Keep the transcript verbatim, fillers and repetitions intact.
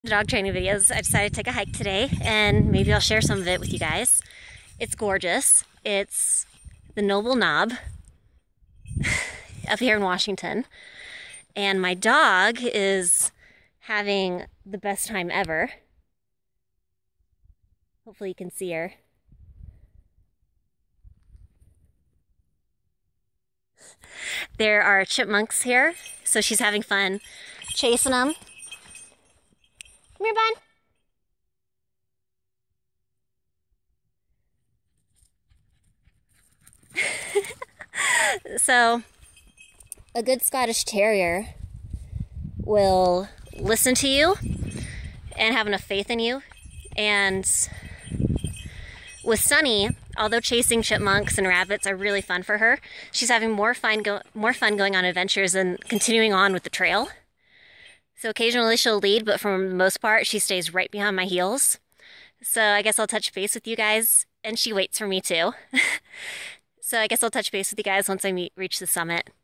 Dog training videos. I decided to take a hike today and maybe I'll share some of it with you guys. It's gorgeous. It's the Noble Knob up here in Washington. And my dog is having the best time ever. Hopefully you can see her. There are chipmunks here, so she's having fun chasing them. Come here, bud. So, a good Scottish Terrier will listen to you and have enough faith in you. And with Sunny, although chasing chipmunks and rabbits are really fun for her, she's having more fun, go more fun going on adventures and continuing on with the trail. So occasionally she'll lead, but for the most part, she stays right behind my heels. So I guess I'll touch base with you guys, and she waits for me too. So I guess I'll touch base with you guys once I meet, reach the summit.